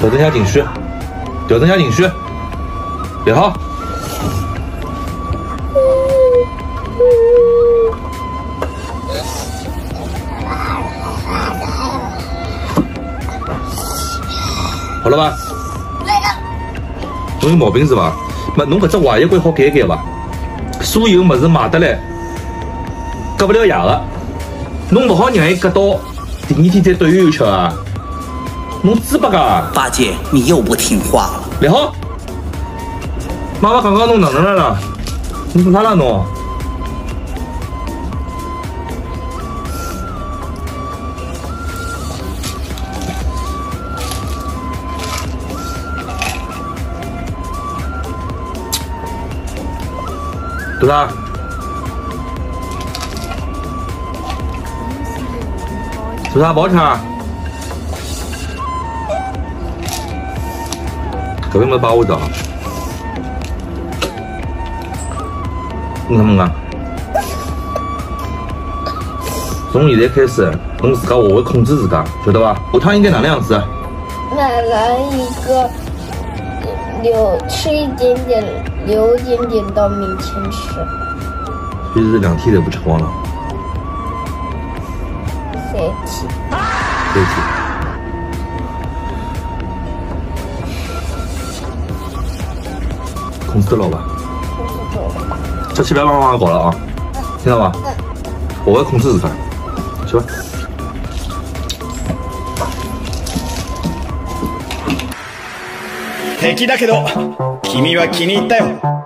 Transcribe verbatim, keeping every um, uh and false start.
调整一下情绪，调整一下情绪，别好。好了吧？侬有毛病是吧？没，侬搿只坏习惯好改改伐？所有物事买得来，割不了牙的。侬勿好让伊割到第二天再对油油吃啊！侬猪八戒！ 八戒，你又不听话了。 立好，妈妈刚刚侬哪能了啦？你做啥啦侬？做啥？做啥不好吃啊？搿边没把我找。你看么啊？从现在开始，侬自家学会控制自家，晓得伐？下趟应该哪能样子？ 买来一个，留吃一点点，留一点点到明天吃。 所以这两天都不吃光了。 三天。 三天。控制得牢吧？ 控制住了。 这期不要帮妈妈搞了啊，听到吗？我会控制自家，去吧。 敵だけど君は気に入ったよ。